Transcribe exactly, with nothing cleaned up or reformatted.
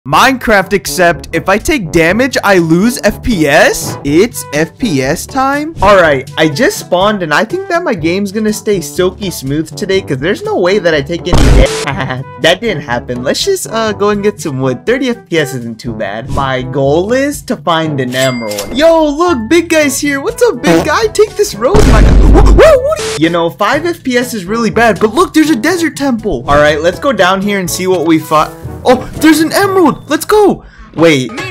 Minecraft, except if I take damage, I lose F P S? It's F P S time? Alright, I just spawned and I think that my game's gonna stay silky smooth today because there's no way that I take any damage. That didn't happen. Let's just uh, go and get some wood. thirty F P S isn't too bad. My goal is to find an emerald. Yo, look, big guy's here. What's up, big guy? Take this road, my guy. Whoa, whoa, what are you? You know, five F P S is really bad, but look, there's a desert temple. Alright, let's go down here and see what we fought. Oh, there's an emerald. Let's go. Wait.